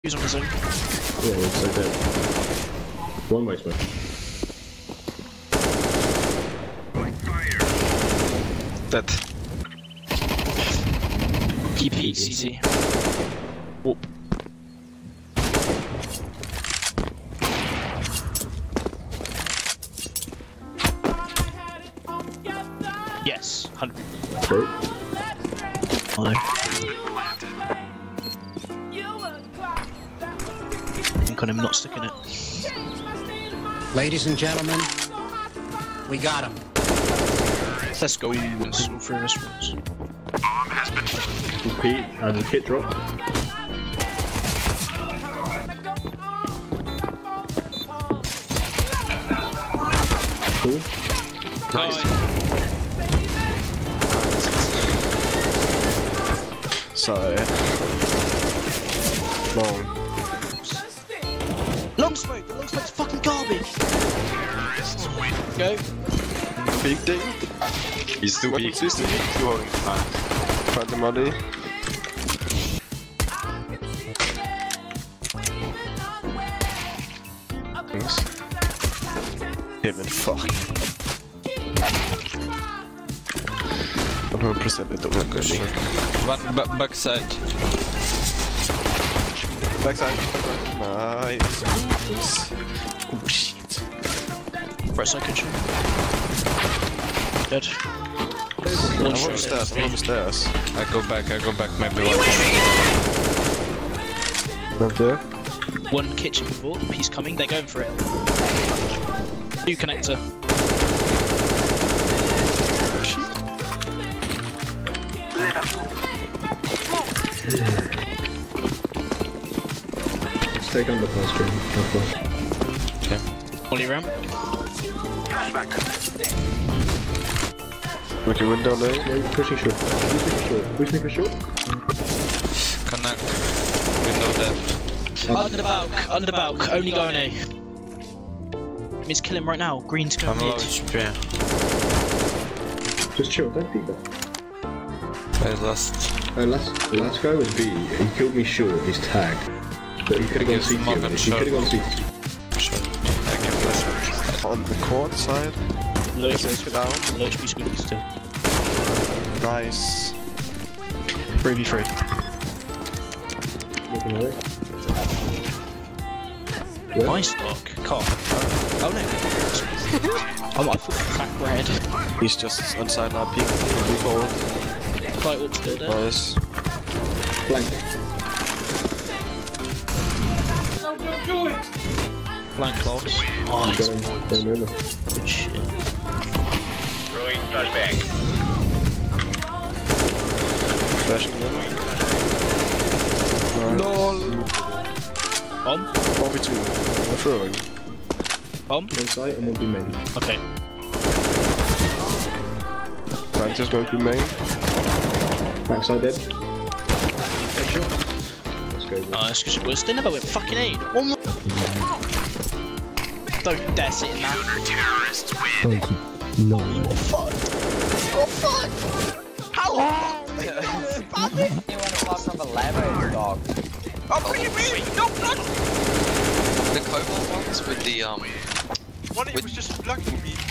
He's on his own. Yeah, it's like that. One way smoke. Dead. PP, CT. Whoop. Yes, 100. True. I think on him not sticking it. Ladies and gentlemen, we got him. Let's go, let's all through this ones. Pete, and the kit drop. Cool. Nice. Sorry. Long. Long smoke! The long smoke's fucking garbage! Go. Big thing. He's too big. He's too big. Find the money. Thanks. Him and fuck. 100% it don't look good. One backside. Backside. Nice. Oh shit. Right side control. Dead. I'm on the stairs, I'm on the stairs. I go back, maybe one. Not there. One kitchen before, he's coming, they're going for it. New connector. Stay on the first stream. Okay. Ollie ramp. Look your window there. Yeah, pushing short. Who's making short? Connect. Window dead. Under the balk, only going A. He's kill him right now, green's going I'm low mid. HP. Just chill, don't peek that. I lost. Last guy was B. He killed me short, he's tagged. But he could have gone Smoke CT. and He could have gone CT. Sure. I give flash. On the court side. Low Let's go down. HP squeaky still. Nice. 3v3. Looking away. Yeah. Nice dog, can't. Oh no. Oh, I thought crack red. He's just on side now, peek. Default. Quite ought to do that. Nice. Flank. Flank close. Going over. Good shit. Flashing in. Nice. LOL. Bomb? 4v2. I'm throwing. Bomb? One side and one B main. Okay. Frank is going to be main. Backside dead. Headshot. Let's go. Nice, because we still never went fucking aid. One more. Don't dare sit in that. No. Oh fuck! Oh fuck! How long? You want to fall from a ladder, dog? Oh, what do you mean? No, not! The cobalt ones with the, One of you was just blocking me.